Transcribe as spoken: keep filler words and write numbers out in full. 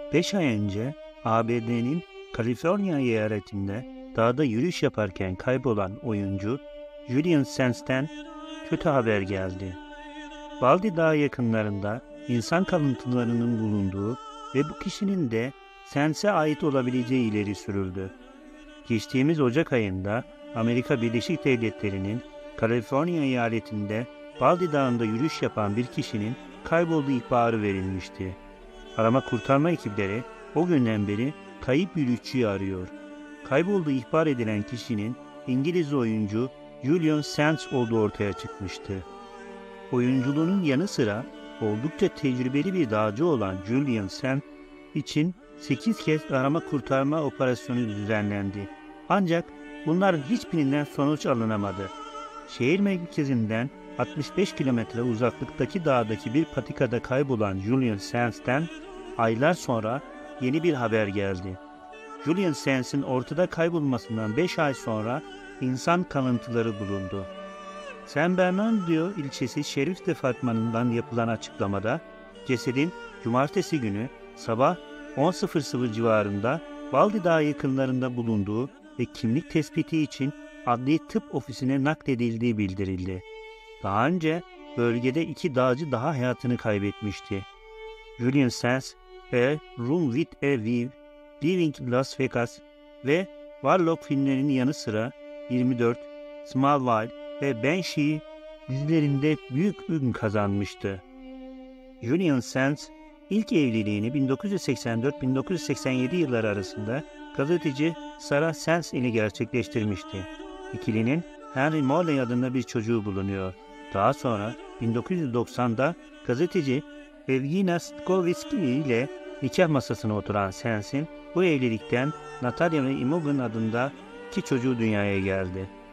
beş ay önce A B D'nin Kaliforniya eyaletinde dağda yürüyüş yaparken kaybolan oyuncu Julian Sands'ten kötü haber geldi. Baldy Dağı yakınlarında insan kalıntılarının bulunduğu ve bu kişinin de Sands'e ait olabileceği ileri sürüldü. Geçtiğimiz Ocak ayında Amerika Birleşik Devletleri'nin Kaliforniya eyaletinde Baldy Dağı'nda yürüyüş yapan bir kişinin kaybolduğu ihbarı verilmişti. Arama kurtarma ekipleri o günden beri kayıp yürüyüşçüyü arıyor. Kaybolduğu ihbar edilen kişinin İngiliz oyuncu Julian Sands olduğu ortaya çıkmıştı. Oyunculuğunun yanı sıra oldukça tecrübeli bir dağcı olan Julian Sands için sekiz kez arama kurtarma operasyonu düzenlendi. Ancak bunların hiçbirinden sonuç alınamadı. Şehir merkezinden altmış beş kilometre uzaklıktaki dağdaki bir patikada kaybolan Julian Sands'ten aylar sonra yeni bir haber geldi. Julian Sands'in ortada kaybolmasından beş ay sonra insan kalıntıları bulundu. San Bernardino ilçesi Şerif Departmanı'ndan yapılan açıklamada cesedin cumartesi günü sabah on civarında Baldy Dağı yakınlarında bulunduğu ve kimlik tespiti için adli tıp ofisine nakledildiği bildirildi. Daha önce bölgede iki dağcı daha hayatını kaybetmişti. Julian Sands ve Room with a View, Living Las Vegas ve Warlock filmlerinin yanı sıra yirmi dört, Smallville ve Banshee dizilerinde büyük ün kazanmıştı. Julian Sands ilk evliliğini bin dokuz yüz seksen dört bin dokuz yüz seksen yedi yılları arasında gazeteci Sarah Sands ile gerçekleştirmişti. İkilinin Henry Morley adında bir çocuğu bulunuyor. Daha sonra bin dokuz yüz doksanda gazeteci Evgenia Stkovitsky ile nikah masasına oturan Sands'in bu evlilikten Natalia ve Imogen adında iki çocuğu dünyaya geldi.